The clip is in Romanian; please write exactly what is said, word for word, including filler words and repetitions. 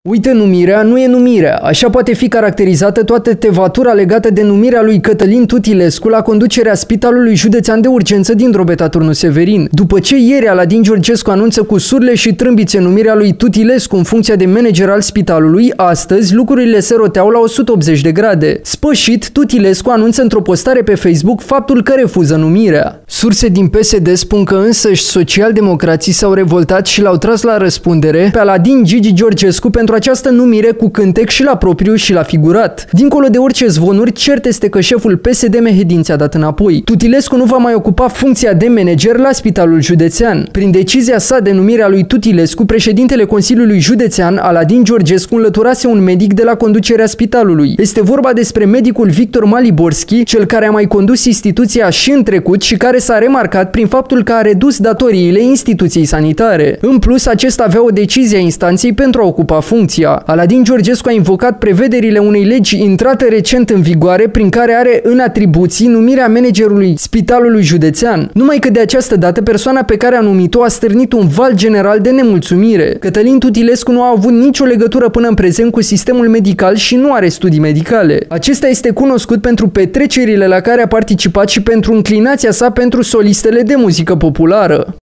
Uite, numirea nu e numirea. Așa poate fi caracterizată toată tevatura legată de numirea lui Cătălin Tutilescu la conducerea Spitalului Județean de Urgență din Drobeta Turnu Severin. După ce ieri Aladin Georgescu anunță cu surle și trâmbițe numirea lui Tutilescu în funcția de manager al spitalului, astăzi lucrurile se roteau la o sută optzeci de grade. Spășit, Tutilescu anunță într-o postare pe Facebook faptul că refuză numirea. Surse din P S D spun că însăși socialdemocrații s-au revoltat și l-au tras la răspundere pe Aladin Gigi Georgescu pentru această numire cu cântec și la propriu și la figurat. Dincolo de orice zvonuri, cert este că șeful P S D Mehedin ți-a dat înapoi. Tutilescu nu va mai ocupa funcția de manager la Spitalul Județean. Prin decizia sa de numire a lui Tutilescu, președintele Consiliului Județean, Aladin Georgescu, înlăturase un medic de la conducerea spitalului. Este vorba despre medicul Victor Maliborski, cel care a mai condus instituția și în trecut și care s-a remarcat prin faptul că a redus datoriile instituției sanitare. În plus, acesta avea o decizie a instanței pentru a ocupa funcția. Aladin Georgescu a invocat prevederile unei legi intrate recent în vigoare prin care are în atribuții numirea managerului Spitalului Județean. Numai că de această dată persoana pe care a numit-o a stârnit un val general de nemulțumire. Cătălin Tutilescu nu a avut nicio legătură până în prezent cu sistemul medical și nu are studii medicale. Acesta este cunoscut pentru petrecerile la care a participat și pentru înclinația sa pentru solistele de muzică populară.